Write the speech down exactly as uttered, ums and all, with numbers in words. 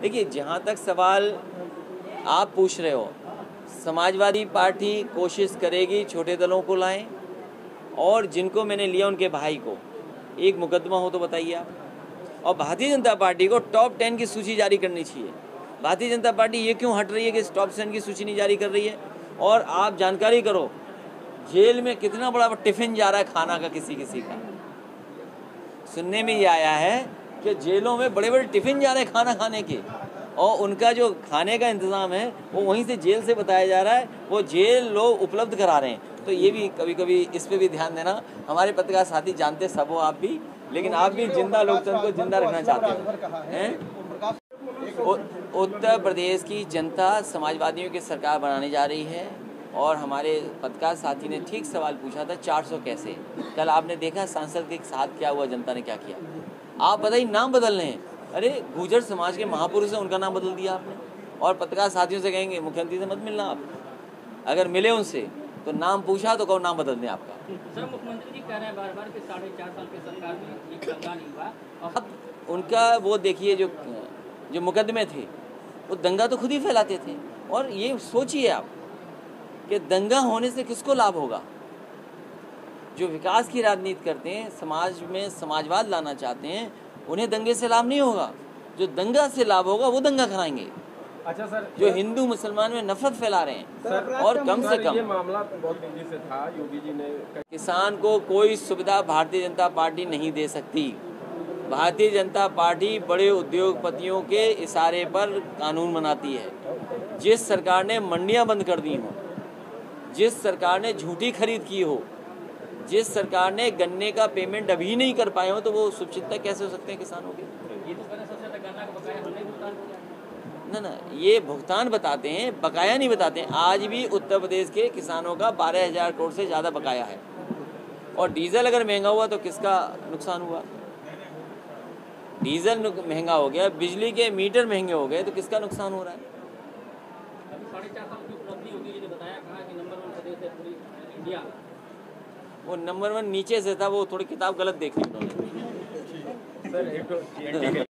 देखिए, जहाँ तक सवाल आप पूछ रहे हो, समाजवादी पार्टी कोशिश करेगी छोटे दलों को लाएं, और जिनको मैंने लिया उनके भाई को एक मुकदमा हो तो बताइए आप। और भारतीय जनता पार्टी को टॉप टेन की सूची जारी करनी चाहिए। भारतीय जनता पार्टी ये क्यों हट रही है कि टॉप टेन की सूची नहीं जारी कर रही है? और आप जानकारी करो, जेल में कितना बड़ा टिफिन जा रहा है खाना का, किसी किसी का सुनने में ये आया है कि जेलों में बड़े बड़े टिफिन जा रहे हैं खाना खाने के, और उनका जो खाने का इंतज़ाम है वो वहीं से जेल से बताया जा रहा है, वो जेल लोग उपलब्ध करा रहे हैं। तो ये भी कभी कभी इस पे भी ध्यान देना। हमारे पत्रकार साथी जानते सब हो आप भी, लेकिन आप भी जिंदा लोकतंत्र को जिंदा रखना चाहते हैं। उत्तर प्रदेश की जनता समाजवादियों की सरकार बनाने जा रही है, और हमारे पत्रकार साथी ने ठीक सवाल पूछा था, चार सौ कैसे? कल आपने देखा सांसद के साथ क्या हुआ, जनता ने क्या किया। आप बताइए, नाम बदलने हैं। अरे गुर्जर समाज के महापुरुष है, उनका नाम बदल दिया आपने। और पत्रकार साथियों से कहेंगे मुख्यमंत्री से मत मिलना आप, अगर मिले उनसे तो नाम पूछा तो कहो नाम बदल दें आपका। सर, मुख्यमंत्री जी कह रहे हैं बार बार कि साढ़े चार साल की सरकार में एक दंगा नहीं हुआ। अब उनका वो देखिए, जो जो मुकदमे थे वो दंगा तो खुद ही फैलाते थे। और ये सोचिए आप कि दंगा होने से किसको लाभ होगा? जो विकास की राजनीति करते हैं, समाज में समाजवाद लाना चाहते हैं, उन्हें दंगे से लाभ नहीं होगा। जो दंगा से लाभ होगा वो दंगा कराएंगे। अच्छा सर, जो हिंदू मुसलमान में नफरत फैला रहे हैं। सर, और कम से कम ये मामला बहुत तेजी से था, योगी जी ने किसान को कोई सुविधा भारतीय जनता पार्टी नहीं दे सकती। भारतीय जनता पार्टी बड़े उद्योगपतियों के इशारे पर कानून बनाती है। जिस सरकार ने मंडियां बंद कर दी हो, जिस सरकार ने झूठी खरीद की हो, जिस सरकार ने गन्ने का पेमेंट अभी नहीं कर पाए हो, तो वो सुरक्षितता कैसे हो सकते हैं किसानों के? ये तो सबसे ज्यादा गन्ना का बकाया हमने भुगतान किया। ना ना, ये भुगतान बताते हैं, बकाया नहीं बताते हैं। आज भी उत्तर प्रदेश के किसानों का बारह हजार करोड़ से ज़्यादा बकाया है। और डीजल अगर महंगा हुआ तो किसका नुकसान हुआ? डीजल महंगा हो गया, बिजली के मीटर महंगे हो गए, तो किसका नुकसान हो रहा है? साढ़े चार साल की उपलब्धि योगी जी ने बताया, कहा कि नंबर वन प्रदेश है पूरी इंडिया। वो नंबर वन नीचे से था, वो थोड़ी किताब गलत देखी उन्होंने। सर एक